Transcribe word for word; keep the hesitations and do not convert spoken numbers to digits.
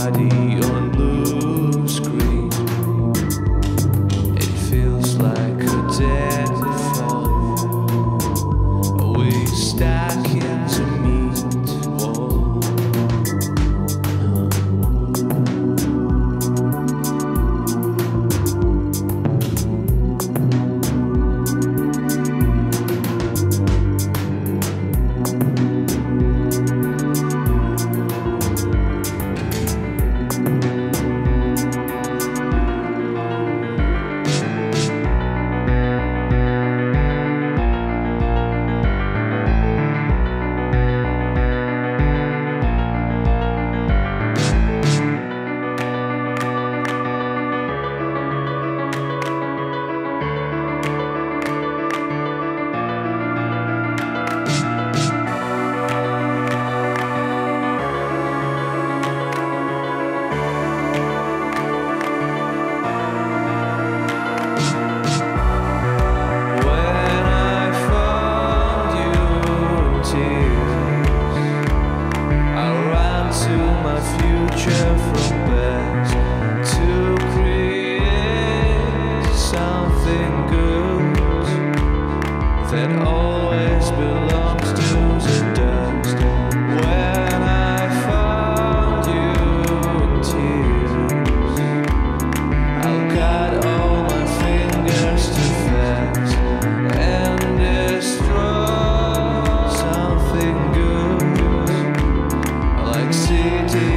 body on loose green. It feels like a dead fall. We stack into meat wall. Future from best to create something good that always belongs to the dust. When I found you in tears, I'll cut all my fingers too fast and destroy something good like city.